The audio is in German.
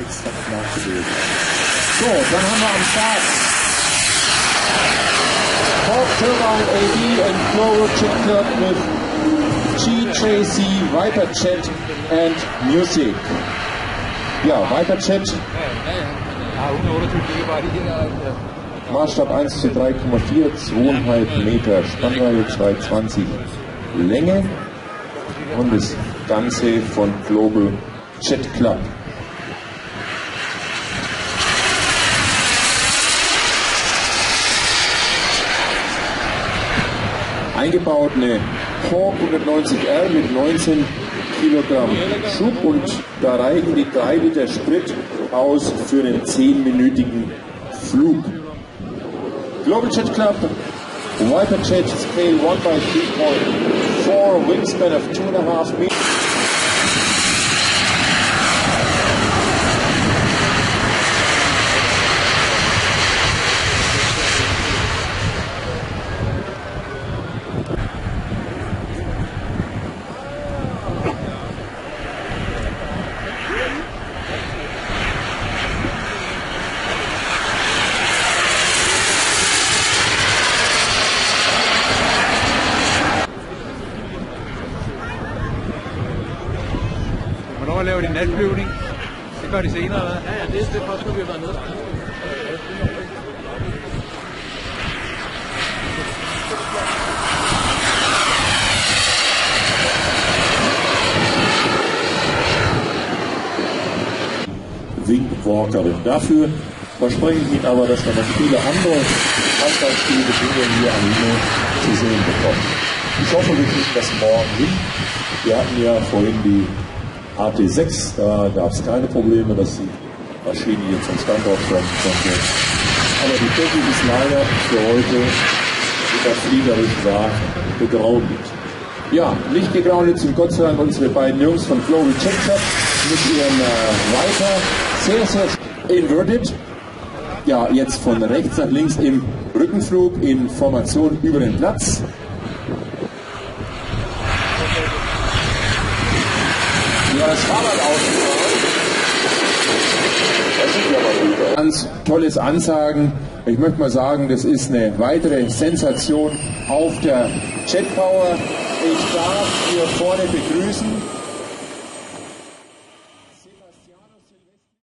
jetzt nachzusehen. So, dann haben wir am Start Hawk Turbine AD and Global Jet Club with GJC, Viper Jet and Music. Ja, Viper Jet. Maßstab 1 zu 3,4, 2,5 Meter Spannweite, 220 Länge und das Ganze von Global Jet Club. Eingebaut eine Hawk 190R mit 19 Kilogramm Schub und da reichen die 3 Liter Sprit aus für einen 10-minütigen Flug. Global Jet Club, Viper Jet, Scale 1/3.4, Wingspan of 2,5 meters. Hvornår laver de natflyvning? Det gør de senere, hvad? Ja, det er først, når vi har været nede. Wingwalkerin. Dafür verspreche ich Ihnen aber, dass wir noch viele andere attraktive Dinge hier am Himmel zu sehen bekommen. Ich hoffe, wir kriegen das morgen hin. Wir hatten ja vorhin die AT6, da gab es keine Probleme, dass die Maschine hier zum Standort kommen konnte. Aber die Technik ist leider für heute, wie das fliegerisch sagt, begraunigt. Ja, nicht gegraunigt sind Gott sei Dank unsere beiden Jungs von Global Jet Club mit ihrem Viper, sehr inverted. Ja, jetzt von rechts nach links im Rückenflug in Formation über den Platz. Ja, das Fahrrad ausgefahren. Das sieht ja mal gut aus. Ganz tolles Ansagen. Ich möchte mal sagen, das ist eine weitere Sensation auf der Jet Power. Ich darf hier vorne begrüßen